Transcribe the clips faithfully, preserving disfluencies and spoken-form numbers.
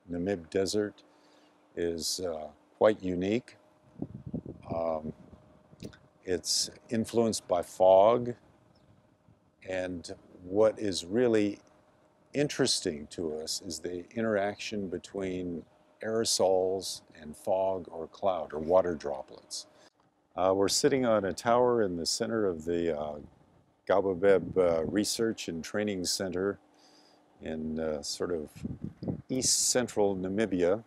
Namib Desert is uh, quite unique. Um, it's influenced by fog, and what is really interesting to us is the interaction between aerosols and fog or cloud or water droplets. Uh, we're sitting on a tower in the center of the uh, Gobabeb uh, Research and Training Center in uh, sort of east central Namibia,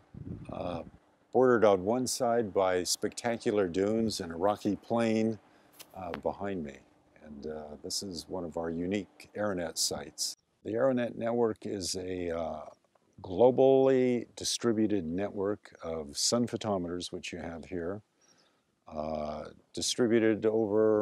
uh, bordered on one side by spectacular dunes and a rocky plain uh, behind me. And uh, this is one of our unique AERONET sites. The AERONET network is a uh, globally distributed network of sun photometers, which you have here, uh, distributed over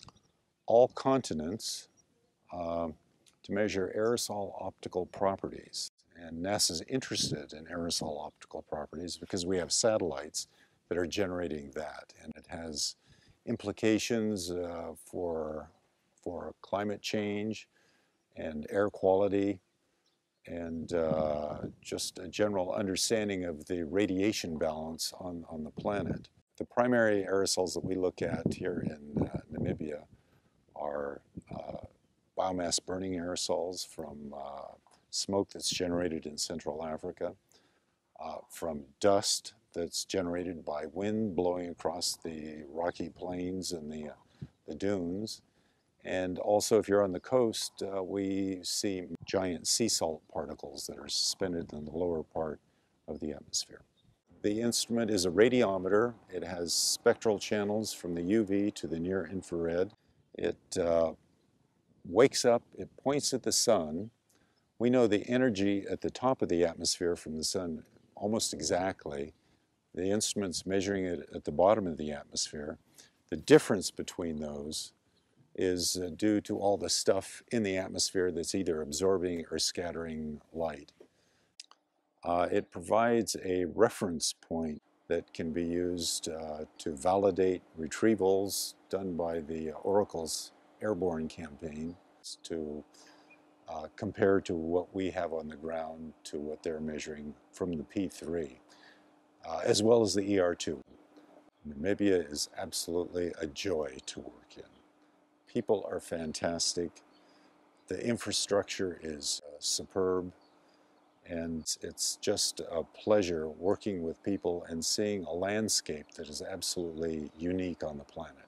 all continents uh, to measure aerosol optical properties. And NASA's interested in aerosol optical properties because we have satellites that are generating that. And it has implications uh, for, for climate change and air quality and uh, just a general understanding of the radiation balance on, on the planet. The primary aerosols that we look at here in uh, Namibia are uh, biomass burning aerosols from uh, smoke that's generated in Central Africa, uh, from dust that's generated by wind blowing across the rocky plains and the, uh, the dunes. And also, if you're on the coast, uh, we see giant sea salt particles that are suspended in the lower part of the atmosphere. The instrument is a radiometer. It has spectral channels from the U V to the near infrared. It uh, wakes up, it points at the sun. We know the energy at the top of the atmosphere from the sun almost exactly. The instrument's measuring it at the bottom of the atmosphere. The difference between those is uh, due to all the stuff in the atmosphere that's either absorbing or scattering light. Uh, it provides a reference point that can be used uh, to validate retrievals done by the Oracle's airborne campaign to uh, compare to what we have on the ground to what they're measuring from the P three, uh, as well as the E R two. Namibia is absolutely a joy to work in. People are fantastic. The infrastructure is uh, superb. And it's just a pleasure working with people and seeing a landscape that is absolutely unique on the planet.